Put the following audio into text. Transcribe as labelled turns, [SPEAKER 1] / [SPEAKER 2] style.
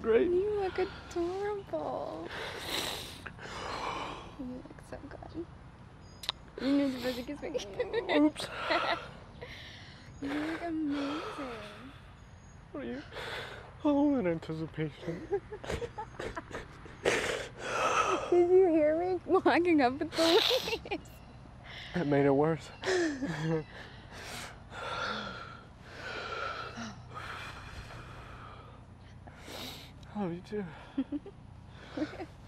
[SPEAKER 1] great.
[SPEAKER 2] You look adorable. You look so good. You need to visit kiss me.
[SPEAKER 1] Oops.
[SPEAKER 2] You look amazing.
[SPEAKER 1] What are you? Oh, in anticipation.
[SPEAKER 2] Did you hear me walking up with the leaves?
[SPEAKER 1] That made it worse. Oh, you too.